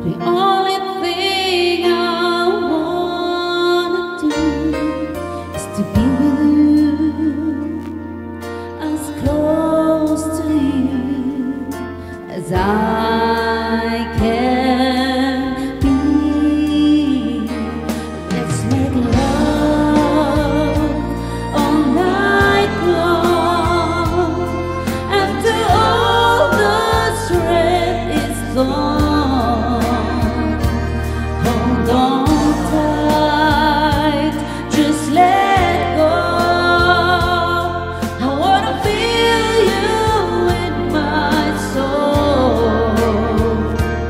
The only thing I wanna do is to be with you, as close to you as I can be. Let's make love all night long, after all the stress is gone. Hold on tight, just let go. I wanna feel you in my soul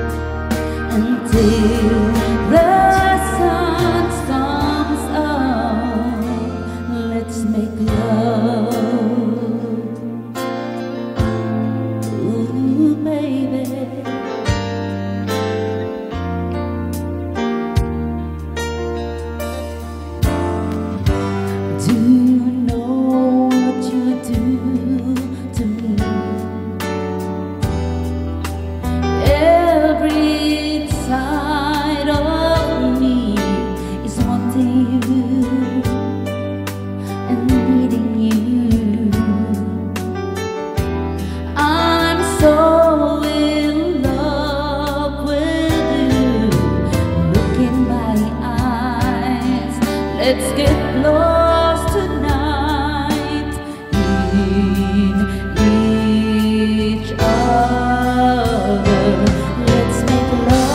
until the sun comes up. Let's make love, ooh baby. Do you know what you do to me? Every side of me is wanting you and needing you. I'm so in love with you. Look in my eyes, let's get lost tonight in each other. Let's make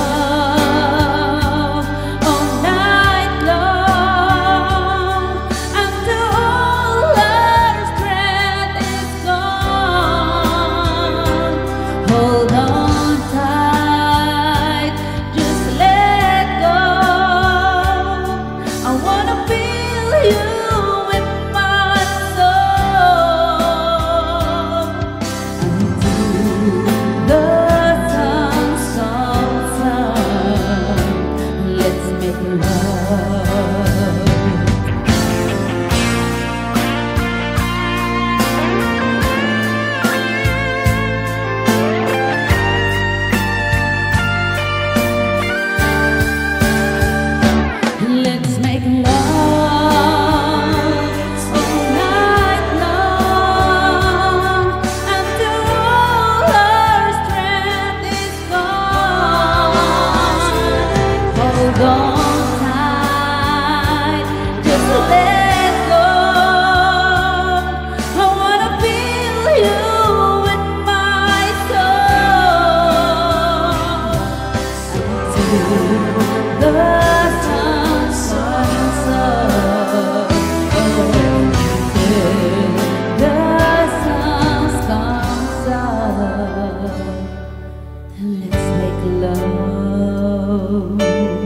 love all night long, after all our strength is gone. Hold on tight, just let go. I wanna feel you in my soul until the sun comes up. Let's make love. Let's make love all night long, after all our strength is gone. Hold on tight, just let go. I wanna feel you in my soul until the let's make love,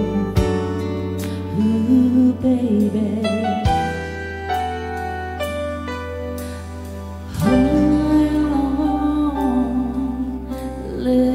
ooh baby. Hold on,